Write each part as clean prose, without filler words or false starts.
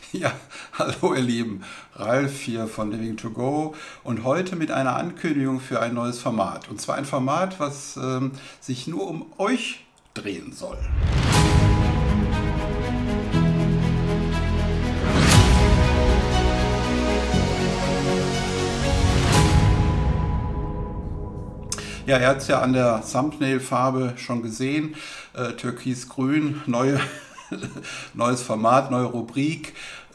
Ja, hallo ihr Lieben, Ralf hier von Living to Go und heute mit einer Ankündigung für ein neues Format. Und zwar ein Format, was sich nur um euch drehen soll. Ja, ihr habt es ja an der Thumbnail-Farbe schon gesehen, türkisgrün, neues Format, neue Rubrik.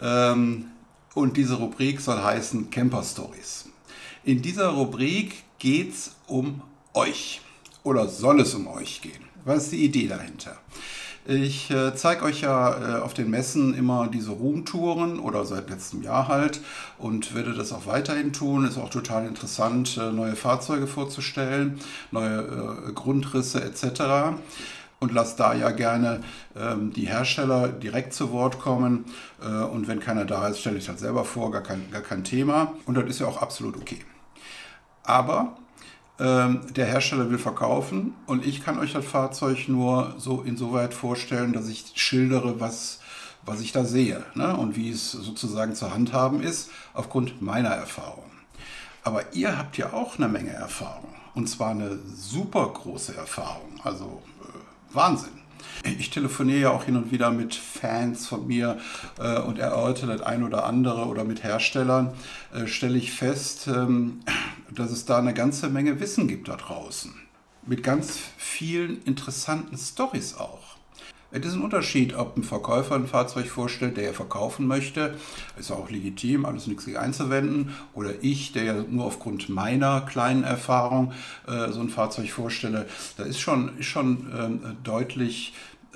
Und diese Rubrik soll heißen Camper Stories. In dieser Rubrik geht es um euch oder soll es um euch gehen. Was ist die Idee dahinter? Ich zeige euch ja auf den Messen immer diese Roomtouren oder seit letztem Jahr halt und werde das auch weiterhin tun. Ist auch total interessant, neue Fahrzeuge vorzustellen, neue Grundrisse etc. Und lasst da ja gerne die Hersteller direkt zu Wort kommen. Und wenn keiner da ist, stelle ich das selber vor, gar kein Thema. Und das ist ja auch absolut okay. Aber der Hersteller will verkaufen und ich kann euch das Fahrzeug nur so insoweit vorstellen, dass ich schildere, was ich da sehe, ne? Und wie es sozusagen zu handhaben ist, aufgrund meiner Erfahrung. Aber ihr habt ja auch eine Menge Erfahrung und zwar eine super große Erfahrung, also Wahnsinn. Ich telefoniere ja auch hin und wieder mit Fans von mir und erörtere das ein oder andere oder mit Herstellern, stelle ich fest, dass es da eine ganze Menge Wissen gibt da draußen. Mit ganz vielen interessanten Storys auch. Es ist ein Unterschied, ob ein Verkäufer ein Fahrzeug vorstellt, der er verkaufen möchte. Ist auch legitim, alles nichts gegen einzuwenden. Oder ich, der ja nur aufgrund meiner kleinen Erfahrung so ein Fahrzeug vorstelle. Da ist schon deutlich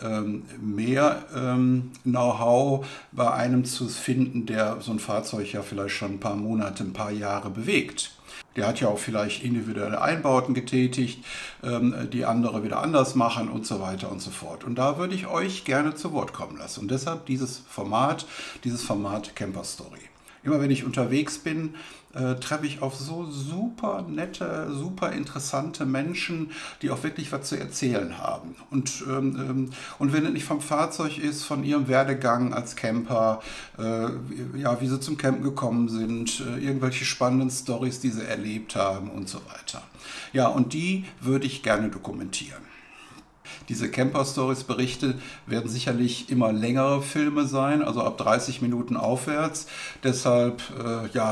mehr Know-how bei einem zu finden, der so ein Fahrzeug ja vielleicht schon ein paar Monate, ein paar Jahre bewegt. Der hat ja auch vielleicht individuelle Einbauten getätigt, die andere wieder anders machen und so weiter und so fort. Und da würde ich euch gerne zu Wort kommen lassen. Und deshalb dieses Format Camper Story. Immer wenn ich unterwegs bin, treffe ich auf so super nette, super interessante Menschen, die auch wirklich was zu erzählen haben. Und wenn es nicht vom Fahrzeug ist, von ihrem Werdegang als Camper, ja, wie sie zum Campen gekommen sind, irgendwelche spannenden Storys, die sie erlebt haben und so weiter. Ja, und die würde ich gerne dokumentieren. Diese Camper-Stories-Berichte werden sicherlich immer längere Filme sein, also ab 30 Minuten aufwärts. Deshalb, ja,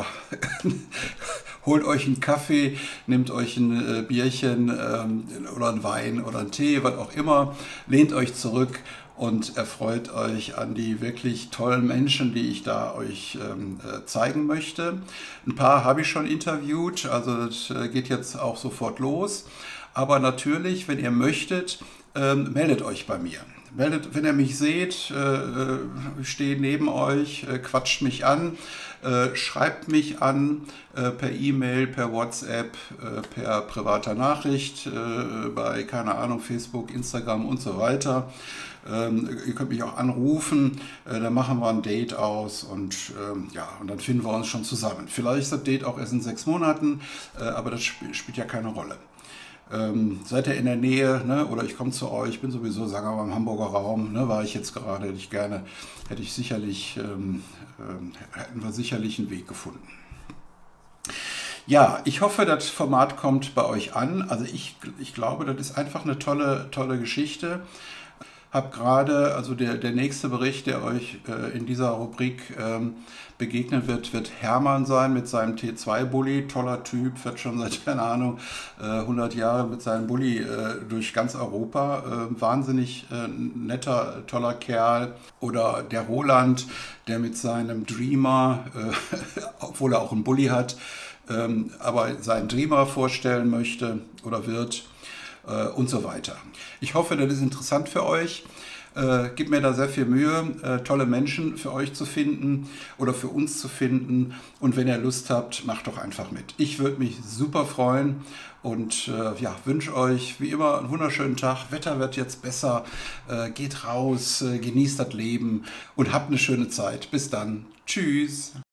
holt euch einen Kaffee, nehmt euch ein Bierchen oder einen Wein oder einen Tee, was auch immer, lehnt euch zurück und erfreut euch an die wirklich tollen Menschen, die ich da euch zeigen möchte. Ein paar habe ich schon interviewt, also das geht jetzt auch sofort los. Aber natürlich, wenn ihr möchtet, meldet euch bei mir. Wenn ihr mich seht, ich stehe neben euch, quatscht mich an, schreibt mich an per E-Mail, per WhatsApp, per privater Nachricht, bei, keine Ahnung, Facebook, Instagram und so weiter. Ihr könnt mich auch anrufen, dann machen wir ein Date aus und ja, und dann finden wir uns schon zusammen. Vielleicht ist das Date auch erst in 6 Monaten, aber das spielt ja keine Rolle. Seid ihr in der Nähe, ne? Oder ich komme zu euch, ich bin sowieso, sagen wir mal, im Hamburger Raum, ne? War ich jetzt gerade, hätten wir sicherlich einen Weg gefunden. Ja, ich hoffe, das Format kommt bei euch an. Also ich glaube, das ist einfach eine tolle Geschichte. Hab gerade, also der nächste Bericht, der euch in dieser Rubrik begegnen wird Hermann sein mit seinem T2-Bulli. Toller Typ, fährt schon seit, keine Ahnung, 100 Jahren mit seinem Bulli durch ganz Europa. Wahnsinnig netter, toller Kerl. Oder der Roland, der mit seinem Dreamer, obwohl er auch einen Bulli hat, aber seinen Dreamer vorstellen möchte oder wird. Und so weiter. Ich hoffe, das ist interessant für euch. Gebt mir da sehr viel Mühe, tolle Menschen für euch zu finden oder für uns zu finden. Und wenn ihr Lust habt, macht doch einfach mit. Ich würde mich super freuen und ja, wünsche euch wie immer einen wunderschönen Tag. Wetter wird jetzt besser. Geht raus, genießt das Leben und habt eine schöne Zeit. Bis dann. Tschüss.